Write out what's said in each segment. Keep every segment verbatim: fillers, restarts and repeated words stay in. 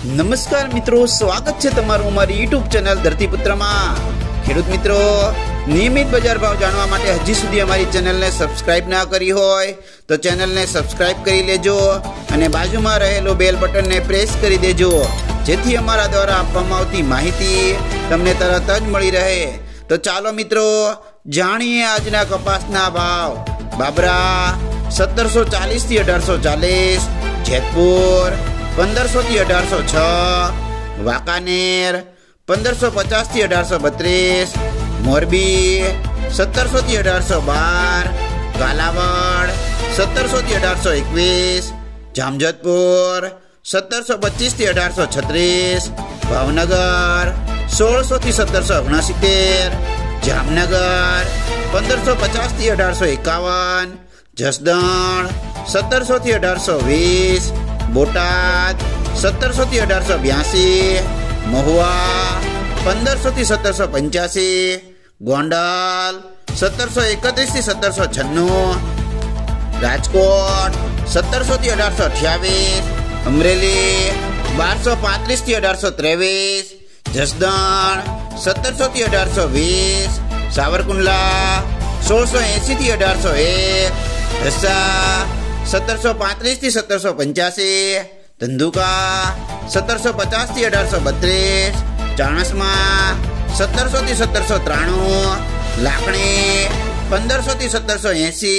નમસ્કાર મિત્રો, સ્વાગત છે તમારું અમારી યુટ્યુબ ચેનલ ધરતીપુત્રમાં। ખેડૂત મિત્રો, નિયમિત બજાર ભાવ જાણવા માટે હજી સુધી અમારી ચેનલને સબસ્ક્રાઇબ ના કરી હોય તો ચેનલને સબસ્ક્રાઇબ કરી લેજો અને બાજુમાં રહેલો બેલ બટનને પ્રેસ કરી દેજો, જેથી અમારા દ્વારા આપવામાં આવતી માહિતી તમને તરત જ મળી રહે। તો ચાલો મિત્રો, જાણીએ આજના કપાસના ભાવ। બાબરા સત્તરસો ચાલીસ થી અઢારસો ચાલીસ, જેતપુર पंदरसो थी अठारसो छ, वाकानेर पंदरसो पचास थी अठारसो बत्रीस, मोरबी सत्तरसो थी अठारसो बार, कालावड़ सत्तरसो थी अठारसो एकवीस, जामजोधपुर सत्तरसो पच्चीस थी अठारसो छत्रीस, भावनगर सोलसो थी सत्तरसो ओगणसित्तेर, जामनगर पंदरसो पचास थी अठारसो एकावन, जसदण सत्तरसो थी अठारसो वीस, बोटाद सत्तरसो थी अठारसो ब्यासी, महुआ पंदरसो थी सत्तरसो पंचासी, गोंडल सत्तरसो एकत्रीस थी सत्तरसो छन्नू, राजकोट सत्तरसो थी अठारसो अठावीस, अमरेली बारसो पैंतीस थी अठारसो तेवीस, जसदण सत्तरसो थी अठारसो वीस, सावरकुंडला सोलसो एसी थी अठारसो एक, ढसा सत्तरसो पैंतीस थी सत्तरसो पंचासी, धंधुका सत्तरसो पचास थी अठारसो बत्रीस, चाणसमा सत्तरसो थी सत्तरसो त्राणु, लाखणी पंदरसो थी सत्तरसो एसी,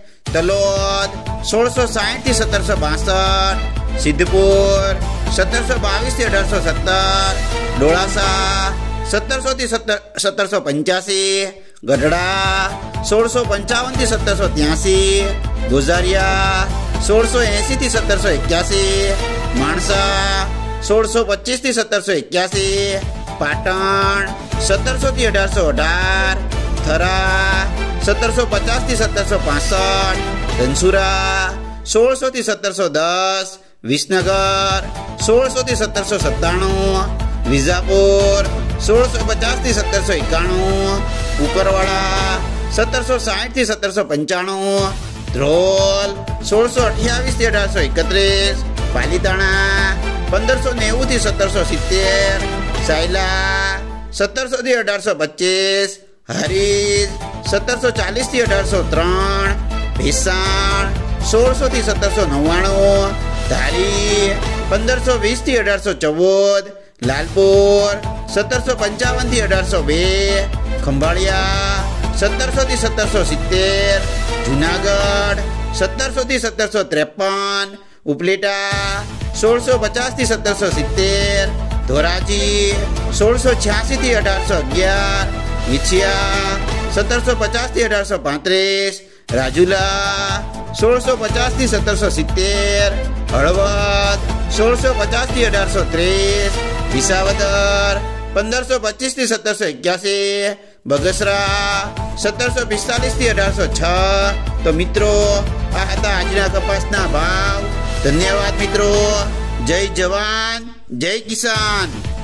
तलोद सोलसो साठ थी सत्तरसो बासठ, सिद्धपुर सत्तरसो बावीस थी अठारसो सत्तर, डोळासा सत्तरसो थी सत्तर सत्तरसो पंचासी, गढ़ड़ा सोलसो पंचावन थी सत्तरसो त्यासी, गुजारिया सोलसो एसी थी सत्तरसो इक्यासी, माणसा सोलसो पच्चीस थी सत्तरसो इक्यासी, पाटण सत्तरसो थी अठारसो अठार, थरा सत्तरसो पचास थी सत्तरसो पांसठ, धनसुरा सोलसो थी सत्तरसो दस, विसनगर सोलसो थी सत्तरसो सत्ताणु, विजापुर सोलसो पचास थी सत्तरसो इक्याणु, उपरवाड़ा सत्तरसो साठ थी सत्तरसो पंचाणु, ध्रोल सोलसो अठावीस थी अठारसो एकत्रीस, पालीताणा पंदरसो नेवु थी सत्तरसो सित्तेर, सायला सत्तरसो थी अठारसो पच्चीस, हरीज सत्तरसो चालीस थी अठारसो त्रण, भीसाण सोलसो थी सत्तरसो नव्वाणु, धारी पंदरसो वीस थी अठारसो चौदह, लालपुर सत्तरसो पंचावन थी अठारसो बे, खंभाळिया सत्तरसो थी सत्तरसो सित्तेर, जूनागढ़ सत्तरसो थी सत्तरसो त्रेपन, उपलेटा सोलसो पचास थी सत्तरसो सित्तेर, धोराजी सोलसो छियासी थी अठारसो अगियार, विछिया सत्तरसो पचास थी अठारसो पैंतीस, राजूला सोलसो पचास थी सत्तरसो सित्तेर, हळवद सोलसो पचास थी अठारसो त्रीस, विसावदर पंदरसो पच्चीस थी सत्तरसो इक्यासी, बगसरा सत्तरसो पिस्तालीस थी अठारसो छ। तो मित्रों, आ हता आजना कपासना भाव। धन्यवाद मित्रों। जय जवान जय किसान।